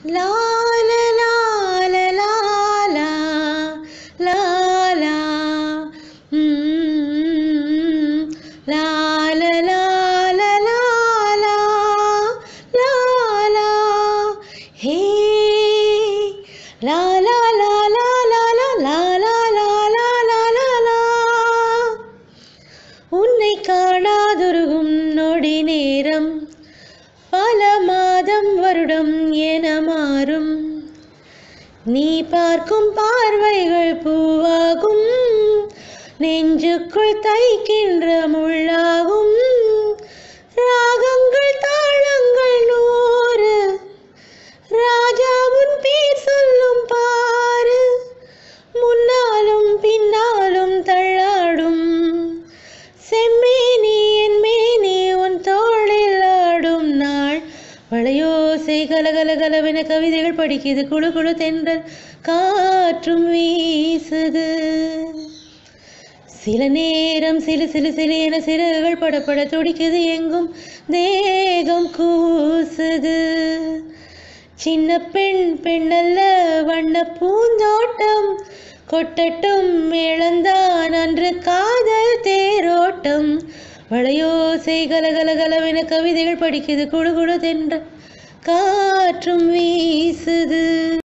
லா லா லா லா லா லா லா லா லா லா லா லா லா லா ஹே லா லா லா லா லா லா லா லா லா லா லா லா உன்னை காணாதுருகும் நொடி நேரம் பல மாதம் வருடம் என மாறும். நீ பார்க்கும் பார்வைகள் பூவாகும், நெஞ்சுக்குள் தைக்கின்ற முள்ளாகும். ராகங்கள் தாளங்கள் 100, ராஜாவின் பேர் சொல்லும் பாரு. முன்னாலும் பின்னாலும் தள்ளாடும் செம்மேனி என் மேனி உன் தோளில் ஆடும் நாள். வளையோசை கலகலகலவென கவிதைகள் படிக்குது, குழு குழு தென்றல் காற்றும் வீசுது. சில நேரம் சிலு சிலு சிலு என சிறகுகள் படப்பட துடிக்குது, எங்கும் தேகம் கூசுது. சின்ன பெண் பெண்ணல்ல வண்ண பூந்தோட்டம், கொட்டட்டும் இழந்தான் அன்று காதல் தேரோட்டம். வளையோசை கலகலகலவென கவிதைகள் படிக்குது, குழு குழு தென்றல் காற்றும் வீசுது.